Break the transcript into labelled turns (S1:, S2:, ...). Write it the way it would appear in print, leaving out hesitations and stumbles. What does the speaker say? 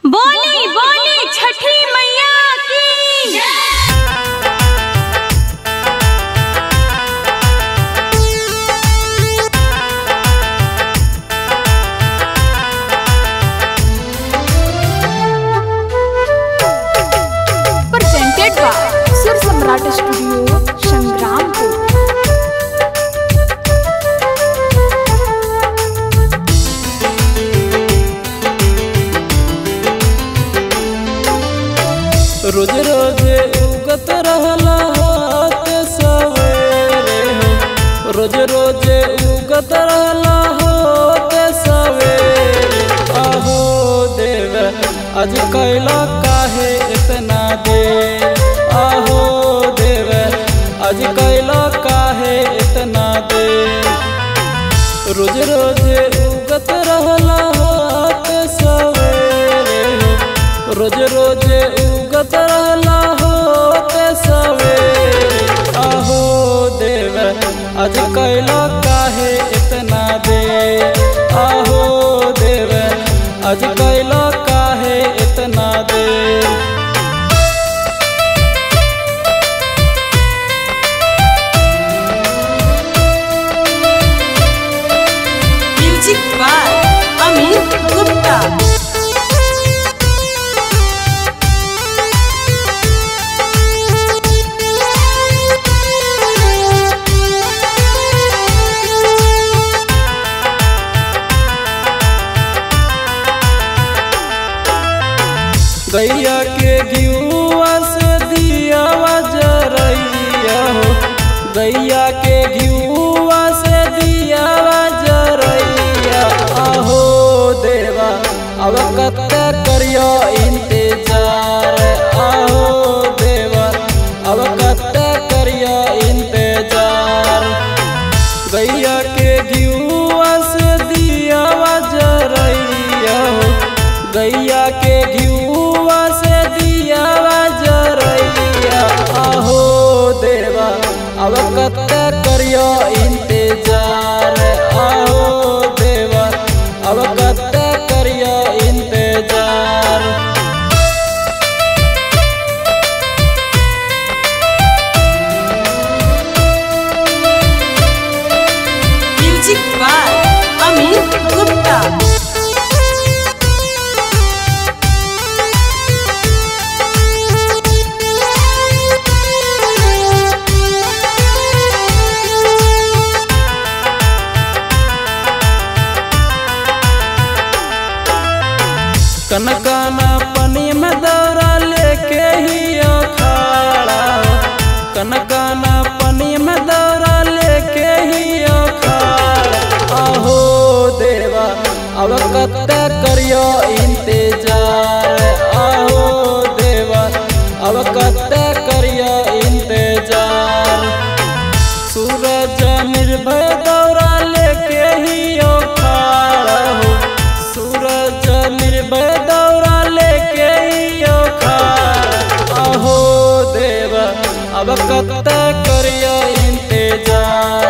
S1: बोली बोली छठी मैया की
S2: presented by Sur Samrat Studio, Shangrampur।
S3: रोज रोज उगत रहला होत सवेरे हो, रोज रोज उगत रहला होत सवेरे। आहो देव आज कैला काहे इतना देर, आहो देव आज कैला काहे इतना देर। रोज रोज उगत रहला होत सवेरे हो, रोज रोज उगत रहला होत सवेरे। आहो देव आज कैला काहे इतना देर, आहो देव आज कैला काहे इतना देर।
S1: Music by Amit Gupta.
S3: गैया के घिउआ से दियावा जरैया हो, गैया के घिउआ से दियावा जरैया। आहो देवा अब कत्ते करियो इंतजार, आहो देवा अब कत्ते करियो इंतजार। गैया के घिउआ से दियावा जरैया हो, गैया के घिउआ से दियावा जरैया। आहो देवा अब कत्ते करियो इंतजार, आहो देवा अब कत्ते करियो इंतजार।
S1: Music by Amit Gupta.
S3: कनकाना पनी में दौरा लेके ही अखाड़ा हो, कनकाना पनी में दौरा लेके ही अखाड़ा। आहो देवा अब कत्ते करियो इंतजार, आहो देवा अब कत्ते करियो इंतजार। सूरज निर्भय दौरा लेके ही अखाड़ा हो, सूरज निर्भय दौरा लेके ही अखाड़ा। आहो देवा अब कत्ते करियो इंतजार।